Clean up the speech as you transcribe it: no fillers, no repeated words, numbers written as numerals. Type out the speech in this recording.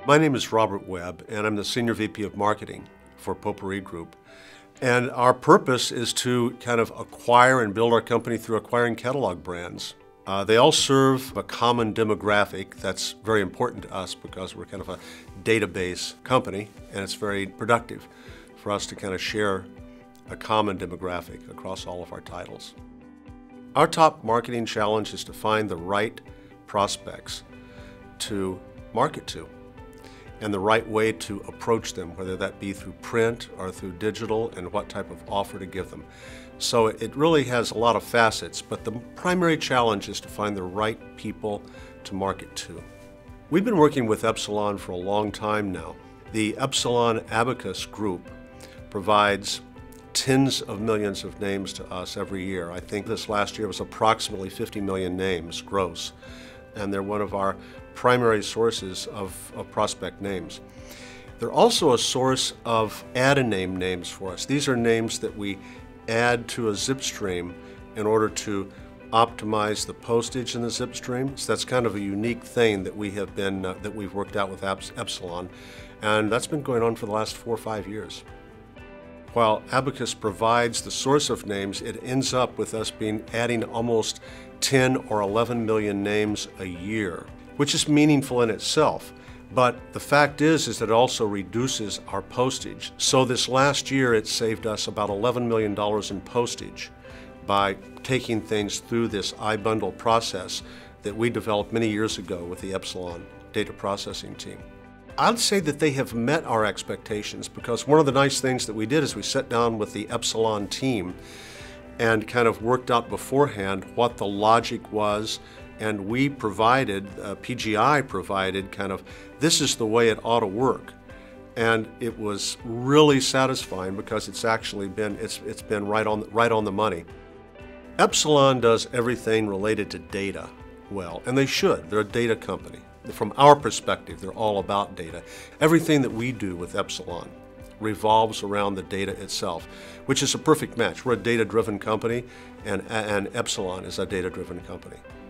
My name is Robert Webb, and I'm the Senior VP of Marketing for Potpourri Group. And our purpose is to kind of acquire and build our company through acquiring catalog brands. They all serve a common demographic that's very important to us because we're kind of a database company, and it's very productive for us to kind of share a common demographic across all of our titles. Our top marketing challenge is to find the right prospects to market to and the right way to approach them, whether that be through print or through digital, and what type of offer to give them. So it really has a lot of facets, but the primary challenge is to find the right people to market to. We've been working with Epsilon for a long time now. The Epsilon Abacus Group provides tens of millions of names to us every year. I think this last year was approximately 50 million names gross, and they're one of our primary sources of prospect names. They're also a source of add-a-name names for us. These are names that we add to a zip stream in order to optimize the postage in the zip stream. So that's kind of a unique thing that we've worked out with Epsilon, and that's been going on for the last 4 or 5 years. While Abacus provides the source of names, it ends up with us adding almost 10 or 11 million names a year, which is meaningful in itself. But the fact is that it also reduces our postage. So this last year, it saved us about $11 million in postage by taking things through this iBundle process that we developed many years ago with the Epsilon data processing team. I'd say that they have met our expectations, because one of the nice things that we did is we sat down with the Epsilon team and kind of worked out beforehand what the logic was, and we provided, PGI provided kind of, this is the way it ought to work. And it was really satisfying because it's actually been, it's been right on the money. Epsilon does everything related to data well, and they should. They're a data company. From our perspective, they're all about data. Everything that we do with Epsilon revolves around the data itself, which is a perfect match. We're a data-driven company, and Epsilon is a data-driven company.